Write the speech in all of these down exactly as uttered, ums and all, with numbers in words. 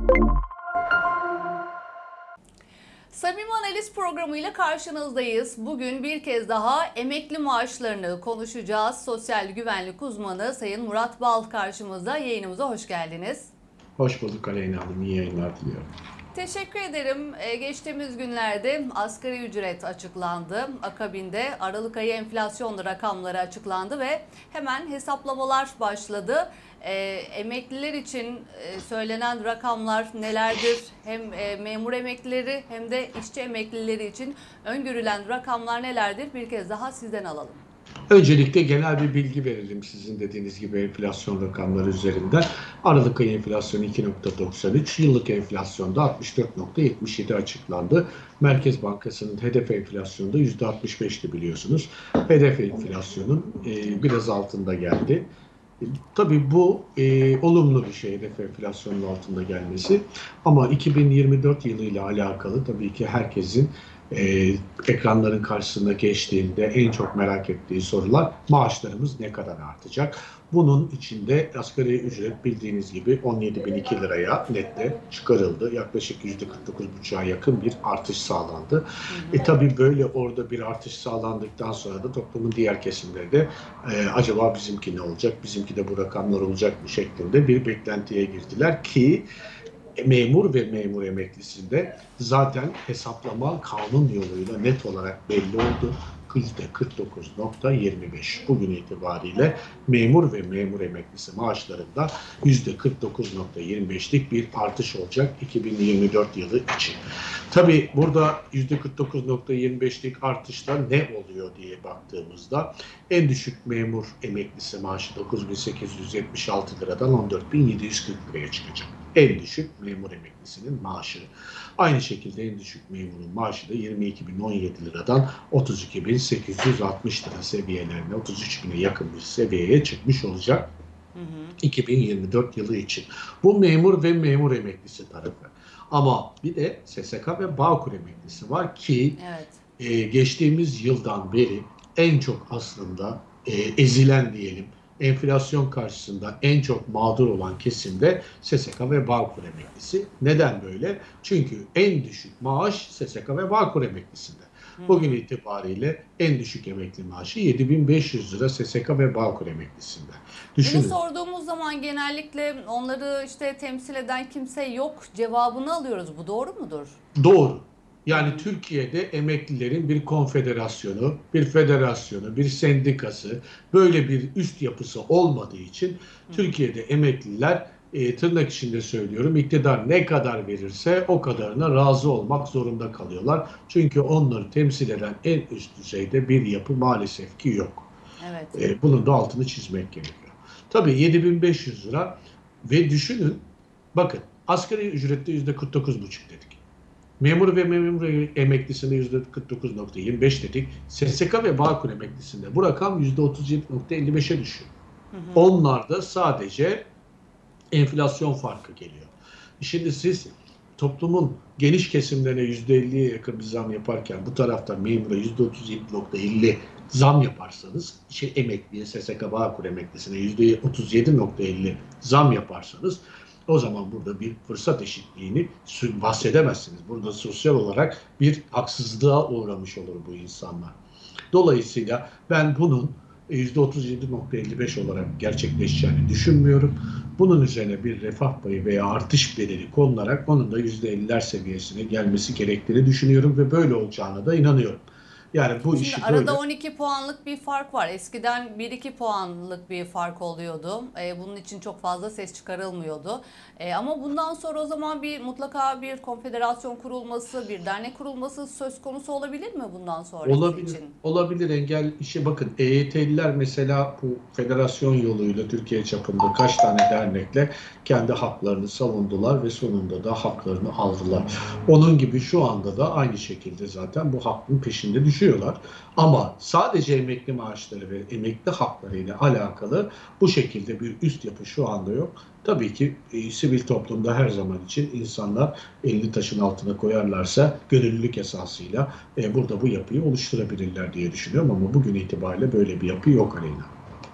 Samimi Analiz programıyla karşınızdayız. Bugün bir kez daha emekli maaşlarını konuşacağız. Sosyal güvenlik uzmanı Sayın Murat Bal karşımızda. Yayınımıza hoş geldiniz. Hoş bulduk Aleyna Hanım. İyi yayınlar diliyorum. Teşekkür ederim. Ee, geçtiğimiz günlerde asgari ücret açıklandı. Akabinde Aralık ayı enflasyon rakamları açıklandı ve hemen hesaplamalar başladı. E, emekliler için e, söylenen rakamlar nelerdir? Hem e, memur emeklileri hem de işçi emeklileri için öngörülen rakamlar nelerdir? Bir kez daha sizden alalım. Öncelikle genel bir bilgi verelim sizin dediğiniz gibi enflasyon rakamları üzerinden. Aralık ayı enflasyonu iki nokta doksan üç, yıllık enflasyonda altmış dört nokta yetmiş yedi açıklandı. Merkez Bankası'nın hedef enflasyonu da yüzde altmış beşti biliyorsunuz. Hedef enflasyonun e, biraz altında geldi. E, tabii bu e, olumlu bir şey, hedef enflasyonun altında gelmesi. Ama iki bin yirmi dört yılıyla alakalı tabii ki herkesin Ee, ekranların karşısına geçtiğinde en çok merak ettiği sorular maaşlarımız ne kadar artacak? Bunun içinde asgari ücret bildiğiniz gibi on yedi bin iki liraya nette çıkarıldı. Yaklaşık yüzde kırk dokuz buçuğa yakın bir artış sağlandı. E tabii böyle orada bir artış sağlandıktan sonra da toplumun diğer kesimleri de e, acaba bizimki ne olacak, bizimki de bu rakamlar olacak mı şeklinde bir beklentiye girdiler ki memur ve memur emeklisinde zaten hesaplama kanun yoluyla net olarak belli oldu. yüzde kırk dokuz nokta yirmi beş bugün itibariyle memur ve memur emeklisi maaşlarında yüzde kırk dokuz nokta yirmi beşlik bir artış olacak iki bin yirmi dört yılı için. Tabii burada yüzde kırk dokuz nokta yirmi beşlik artışta ne oluyor diye baktığımızda en düşük memur emeklisi maaşı dokuz bin sekiz yüz yetmiş altı liradan on dört bin yedi yüz kırk liraya çıkacak. En düşük memur emeklisinin maaşı. Aynı şekilde en düşük memurun maaşı da yirmi iki bin on yedi liradan otuz iki bin sekiz yüz altmış lira seviyelerine, otuz üç bine yakın bir seviyeye çıkmış olacak hı hı. iki bin yirmi dört yılı için. Bu memur ve memur emeklisi tarafı. Ama bir de S S K ve Bağkur emeklisi var ki evet. e, geçtiğimiz yıldan beri en çok aslında e, ezilen diyelim, enflasyon karşısında en çok mağdur olan kesimde S S K ve Bağkur emeklisi. Neden böyle? Çünkü en düşük maaş S S K ve Bağkur emeklisinde. Bugün itibariyle en düşük emekli maaşı yedi bin beş yüz lira S S K ve Bağkur emeklisinde. Düşünün. Bunu sorduğumuz zaman genellikle onları işte temsil eden kimse yok cevabını alıyoruz. Bu doğru mudur? Doğru. Yani Türkiye'de emeklilerin bir konfederasyonu, bir federasyonu, bir sendikası, böyle bir üst yapısı olmadığı için Hı. Türkiye'de emekliler e, tırnak içinde söylüyorum iktidar ne kadar verirse o kadarına razı olmak zorunda kalıyorlar. Çünkü onları temsil eden en üst düzeyde bir yapı maalesef ki yok. Evet. E, bunun da altını çizmek gerekiyor. Tabii yedi bin beş yüz lira ve düşünün bakın asgari ücrette yüzde kırk dokuz buçuk dedik. Memur ve memur emeklisinde yüzde kırk dokuz nokta yirmi beş dedik. S S K ve Bağkur emeklisinde bu rakam yüzde otuz yedi nokta elli beşe düşüyor. Hı hı. Onlarda sadece enflasyon farkı geliyor. Şimdi siz toplumun geniş kesimlerine yüzde elliye yakın bir zam yaparken bu tarafta memura yüzde otuz yedi nokta elli zam yaparsanız, şey, emekliye, S S K Bağkur emeklisine yüzde otuz yedi nokta elli zam yaparsanız o zaman burada bir fırsat eşitliğini bahsedemezsiniz. Burada sosyal olarak bir haksızlığa uğramış olur bu insanlar. Dolayısıyla ben bunun yüzde otuz yedi nokta elli beş olarak gerçekleşeceğini düşünmüyorum. Bunun üzerine bir refah payı veya artış bedeli konularak onun da yüzde elliler seviyesine gelmesi gerektiğini düşünüyorum ve böyle olacağına da inanıyorum. Yani bu Şimdi işi arada böyle... on iki puanlık bir fark var. Eskiden bir iki puanlık bir fark oluyordu. Ee, bunun için çok fazla ses çıkarılmıyordu. Ee, ama bundan sonra o zaman bir mutlaka bir konfederasyon kurulması, bir dernek kurulması söz konusu olabilir mi bundan sonra olabilir, için? Olabilir. Engel işi bakın E Y T'liler mesela bu federasyon yoluyla Türkiye çapında kaç tane dernekle kendi haklarını savundular ve sonunda da haklarını aldılar. Onun gibi şu anda da aynı şekilde zaten bu hakkın peşinde düşüyorlar. Ama sadece emekli maaşları ve emekli hakları ile alakalı bu şekilde bir üst yapı şu anda yok. Tabii ki e, sivil toplumda her zaman için insanlar elini taşın altına koyarlarsa gönüllülük esasıyla e, burada bu yapıyı oluşturabilirler diye düşünüyorum ama bugün itibariyle böyle bir yapı yok Aleyna.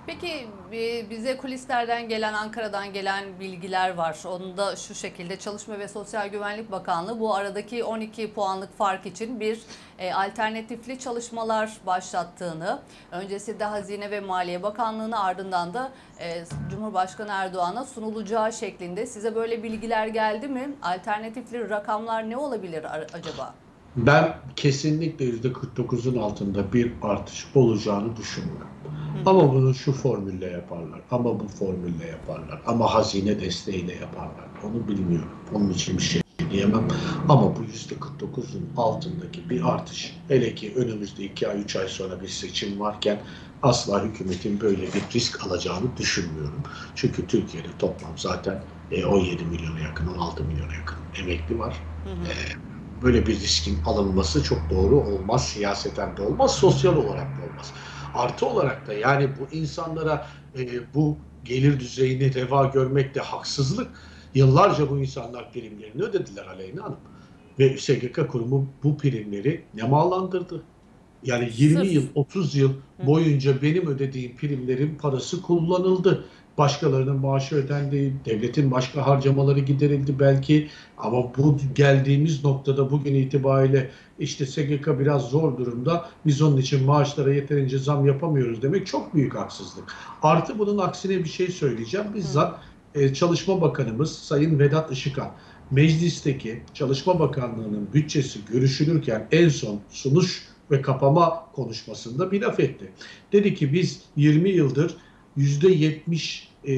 Peki e, bize kulislerden gelen, Ankara'dan gelen bilgiler var. Onun da şu şekilde: Çalışma ve Sosyal Güvenlik Bakanlığı bu aradaki on iki puanlık fark için bir e, alternatifli çalışmalar başlattığını, öncesinde Hazine ve Maliye Bakanlığı'na, ardından da e, Cumhurbaşkanı Erdoğan'a sunulacağı şeklinde. Size böyle bilgiler geldi mi? Alternatifli rakamlar ne olabilir acaba? Ben kesinlikle yüzde kırk dokuzun altında bir artış olacağını düşünmüyorum. Ama bunu şu formülle yaparlar, ama bu formülle yaparlar, ama hazine desteğiyle yaparlar. Onu bilmiyorum. Onun için bir şey diyemem. Ama bu yüzde kırk dokuzun altındaki bir artış, hele ki önümüzde iki ay, üç ay sonra bir seçim varken asla hükümetin böyle bir risk alacağını düşünmüyorum. Çünkü Türkiye'de toplam zaten on yedi milyona yakın, on altı milyona yakın emekli var. Hı hı. Böyle bir riskin alınması çok doğru olmaz. Siyaseten de olmaz, sosyal olarak da olmaz. Artı olarak da yani bu insanlara e, bu gelir düzeyini reva görmek de haksızlık. Yıllarca bu insanlar primlerini ödediler Aleyna Hanım. Ve S G K kurumu bu primleri nemalandırdı. Yani yirmi Sırf. yıl, otuz yıl boyunca benim ödediğim primlerin parası kullanıldı. Başkalarının maaşı ödendi, devletin başka harcamaları giderildi belki, ama bu geldiğimiz noktada bugün itibariyle işte S G K biraz zor durumda, biz onun için maaşlara yeterince zam yapamıyoruz demek çok büyük haksızlık. Artı bunun aksine bir şey söyleyeceğim. Bizzat e, Çalışma Bakanımız Sayın Vedat Işıkhan meclisteki Çalışma Bakanlığı'nın bütçesi görüşülürken en son sunuş ve kapama konuşmasında bir laf etti. Dedi ki biz yirmi yıldır yüzde yetmiş e,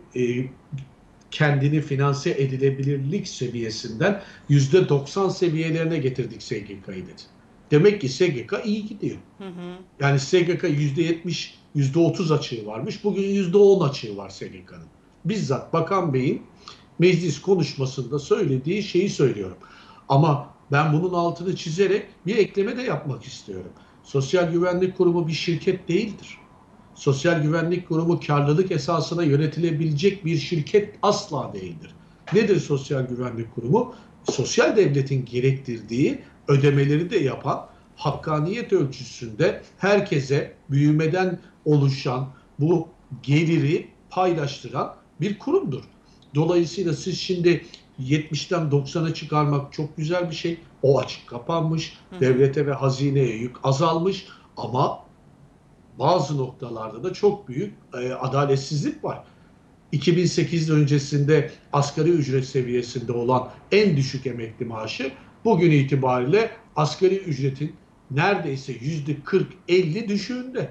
e, kendini finanse edilebilirlik seviyesinden yüzde doksan seviyelerine getirdik S G K'yı dedi. Demek ki S G K iyi gidiyor. Hı hı. Yani S G K yüzde yetmiş, yüzde otuz açığı varmış. Bugün yüzde on açığı var S G K'nın. Bizzat Bakan Bey'in meclis konuşmasında söylediği şeyi söylüyorum. Ama ben bunun altını çizerek bir ekleme de yapmak istiyorum. Sosyal Güvenlik Kurumu bir şirket değildir. Sosyal Güvenlik Kurumu karlılık esasına yönetilebilecek bir şirket asla değildir. Nedir Sosyal Güvenlik Kurumu? Sosyal devletin gerektirdiği ödemeleri de yapan, hakkaniyet ölçüsünde herkese büyümeden oluşan bu geliri paylaştıran bir kurumdur. Dolayısıyla siz şimdi yetmişten doksana çıkarmak çok güzel bir şey. O açık kapanmış, devlete ve hazineye yük azalmış, ama bazı noktalarda da çok büyük e, adaletsizlik var. iki bin sekiz öncesinde asgari ücret seviyesinde olan en düşük emekli maaşı bugün itibariyle asgari ücretin neredeyse yüzde kırk elli düşüğünde.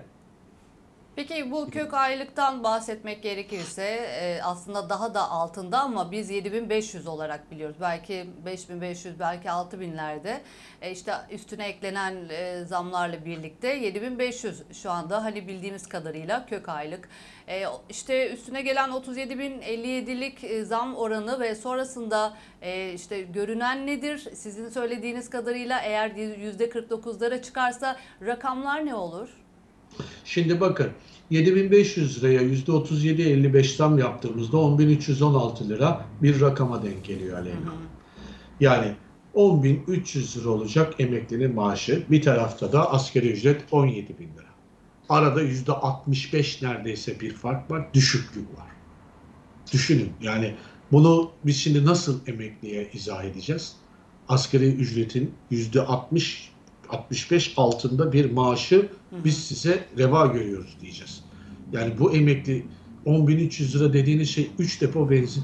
Peki bu kök aylıktan bahsetmek gerekirse e, aslında daha da altında, ama biz yedi bin beş yüz olarak biliyoruz. Belki beş bin beş yüz, belki altı binlerde. E, işte üstüne eklenen e, zamlarla birlikte yedi bin beş yüz şu anda hani bildiğimiz kadarıyla kök aylık. E, işte üstüne gelen otuz yedi bin elli yedilik e, zam oranı ve sonrasında e, işte görünen nedir? Sizin söylediğiniz kadarıyla eğer yüzde kırk dokuzlara çıkarsa rakamlar ne olur? Şimdi bakın, yedi bin beş yüz liraya yüzde otuz yedi elli beş zam yaptığımızda on bin üç yüz on altı lira bir rakama denk geliyor Aleyna. Yani on bin üç yüz lira olacak emeklinin maaşı. Bir tarafta da asgari ücret on yedi bin lira. Arada yüzde altmış beş neredeyse bir fark var. Düşüklük var. Düşünün yani, bunu biz şimdi nasıl emekliye izah edeceğiz? Asgari ücretin yüzde altmış altmış beş altında bir maaşı biz size reva görüyoruz diyeceğiz. Yani bu emekli on bin üç yüz lira dediğiniz şey üç depo benzin.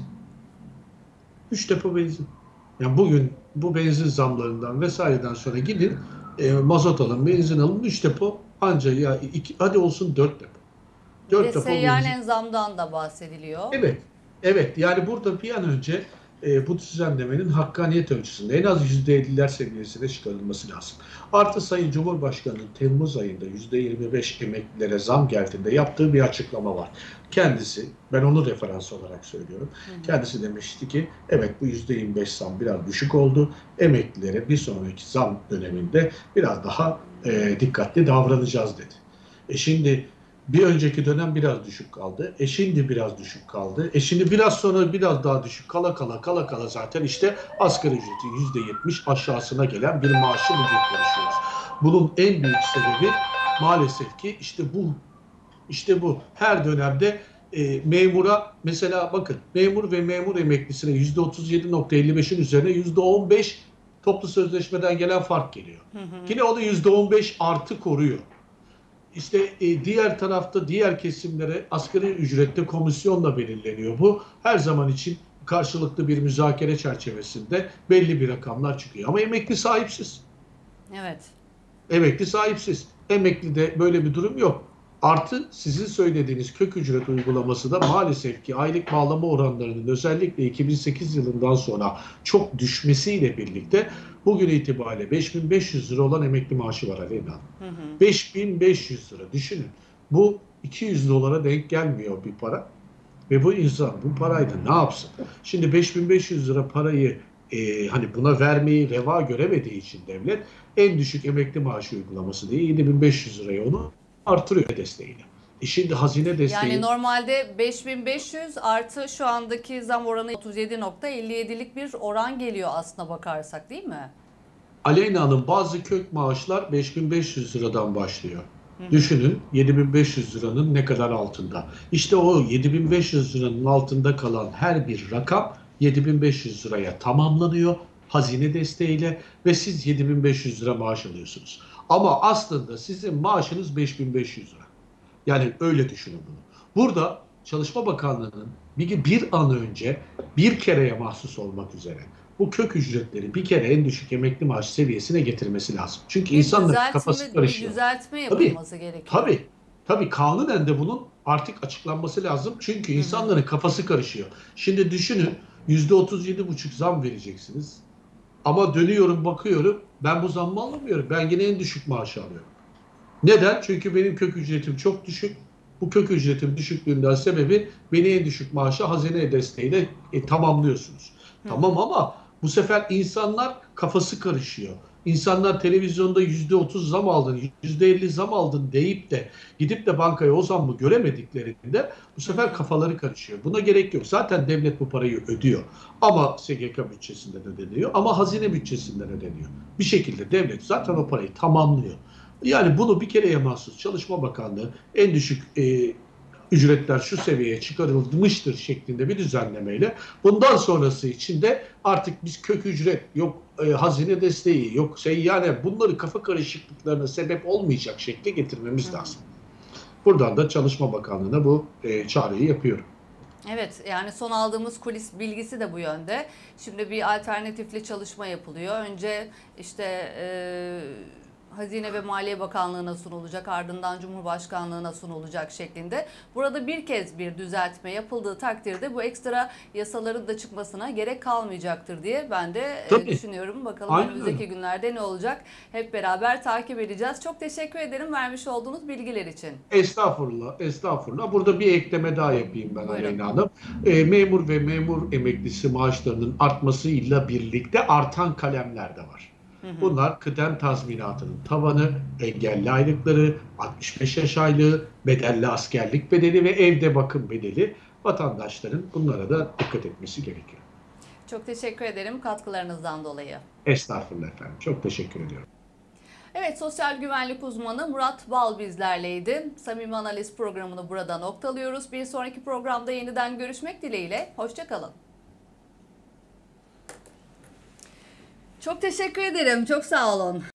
üç depo benzin. Yani bugün bu benzin zamlarından vesaireden sonra gidin e, mazot alın, benzin alın, üç depo anca, ya iki, hadi olsun dört depo. dört depo seyyanen zamdan da bahsediliyor. Evet. Evet. Yani burada bir an önce e, bu düzenlemenin hakkaniyet ölçüsünde en az yüzde elliler seviyesine çıkarılması lazım. Artı Sayın Cumhurbaşkanı'nın Temmuz ayında yüzde yirmi beş emeklilere zam geldiğinde yaptığı bir açıklama var. Kendisi, ben onu referans olarak söylüyorum. Hı hı. Kendisi demişti ki evet, bu yüzde yirmi beş zam biraz düşük oldu. Emeklilere bir sonraki zam döneminde biraz daha e, dikkatli davranacağız dedi. E şimdi bir önceki dönem biraz düşük kaldı. E şimdi biraz düşük kaldı. E şimdi biraz sonra biraz daha düşük kala kala kala kala zaten işte asgari ücretin yüzde yetmiş aşağısına gelen bir maaşı bugün konuşuyoruz. Bunun en büyük sebebi maalesef ki işte bu İşte bu her dönemde e, memura mesela bakın memur ve memur emeklisine yüzde otuz yedi nokta elli beşin üzerine yüzde on beş toplu sözleşmeden gelen fark geliyor. Hı hı. Yine o da yüzde on beş artı koruyor. İşte e, diğer tarafta diğer kesimlere asgari ücrette komisyonla belirleniyor bu. Her zaman için karşılıklı bir müzakere çerçevesinde belli bir rakamlar çıkıyor. Ama emekli sahipsiz. Evet. Emekli sahipsiz. Emeklide böyle bir durum yok. Artı sizin söylediğiniz kök ücret uygulaması da maalesef ki aylık bağlama oranlarının özellikle iki bin sekiz yılından sonra çok düşmesiyle birlikte bugün itibariyle beş bin beş yüz lira olan emekli maaşı var Aleyna Hanım. beş bin beş yüz lira düşünün. Bu iki yüz dolara denk gelmiyor bir para. Ve bu insan bu parayla ne yapsın? Şimdi beş bin beş yüz lira parayı e, hani buna vermeyi reva göremediği için devlet en düşük emekli maaşı uygulaması diye yedi bin beş yüz liraya onu artırıyor desteğiyle. E şimdi hazine desteği... Yani normalde beş bin beş yüz artı şu andaki zam oranı otuz yedi nokta elli yedilik bir oran geliyor aslına bakarsak, değil mi? Aleyna Hanım, bazı kök maaşlar beş bin beş yüz liradan başlıyor. Hı hı. Düşünün yedi bin beş yüz liranın ne kadar altında. İşte o yedi bin beş yüz liranın altında kalan her bir rakam yedi bin beş yüz liraya tamamlanıyor hazine desteğiyle ve siz yedi bin beş yüz lira maaş alıyorsunuz. Ama aslında sizin maaşınız beş bin beş yüz lira. Yani öyle düşünün bunu. Burada Çalışma Bakanlığı'nın bir, bir an önce bir kereye mahsus olmak üzere bu kök ücretleri bir kere en düşük emekli maaş seviyesine getirmesi lazım. Çünkü bir insanların kafası karışıyor. Bir düzeltme yapılması tabii, gerekiyor. Tabii. Tabii kanunen de bunun artık açıklanması lazım. Çünkü insanların Hı-hı. kafası karışıyor. Şimdi düşünün yüzde otuz yedi buçuk zam vereceksiniz. Ama dönüyorum bakıyorum ben bu zammı alamıyorum. Ben yine en düşük maaşı alıyorum. Neden? Çünkü benim kök ücretim çok düşük. Bu kök ücretim düşüklüğünden sebebi beni en düşük maaşa hazine desteğiyle e, tamamlıyorsunuz. Hı. Tamam ama bu sefer insanlar kafası karışıyor. İnsanlar televizyonda yüzde otuz zam aldın, yüzde elli zam aldın deyip de gidip de bankaya o zammı göremediklerinde bu sefer kafaları karışıyor. Buna gerek yok. Zaten devlet bu parayı ödüyor. Ama S G K bütçesinden ödeniyor ama hazine bütçesinden ödeniyor. Bir şekilde devlet zaten o parayı tamamlıyor. Yani bunu bir kereye mahsus Çalışma Bakanlığı en düşük e, ücretler şu seviyeye çıkarılmıştır şeklinde bir düzenlemeyle bundan sonrası için de artık biz kök ücret yok e, hazine desteği yok seyyane bunları kafa karışıklıklarına sebep olmayacak şekle getirmemiz Hı. lazım. Buradan da Çalışma Bakanlığı'na bu e, çağrıyı yapıyorum. Evet, yani son aldığımız kulis bilgisi de bu yönde. Şimdi bir alternatifli çalışma yapılıyor. Önce işte e, Hazine ve Maliye Bakanlığı'na sunulacak, ardından Cumhurbaşkanlığı'na sunulacak şeklinde. Burada bir kez bir düzeltme yapıldığı takdirde bu ekstra yasaların da çıkmasına gerek kalmayacaktır diye ben de Tabii. düşünüyorum. Bakalım Aynen. önümüzdeki günlerde ne olacak? Hep beraber takip edeceğiz. Çok teşekkür ederim vermiş olduğunuz bilgiler için. Estağfurullah, estağfurullah. Burada bir ekleme daha yapayım ben Aleyna Hanım. E, memur ve memur emeklisi maaşlarının artmasıyla birlikte artan kalemler de var. Bunlar kıdem tazminatının tavanı, engelli aylıkları, altmış beş yaş aylığı, bedelli askerlik bedeli ve evde bakım bedeli vatandaşların bunlara da dikkat etmesi gerekiyor. Çok teşekkür ederim katkılarınızdan dolayı. Estağfurullah efendim. Çok teşekkür ediyorum. Evet, sosyal güvenlik uzmanı Murat Bal bizlerleydi. Samimi Analiz programını burada noktalıyoruz. Bir sonraki programda yeniden görüşmek dileğiyle. Hoşça kalın. Çok teşekkür ederim. Çok sağ olun.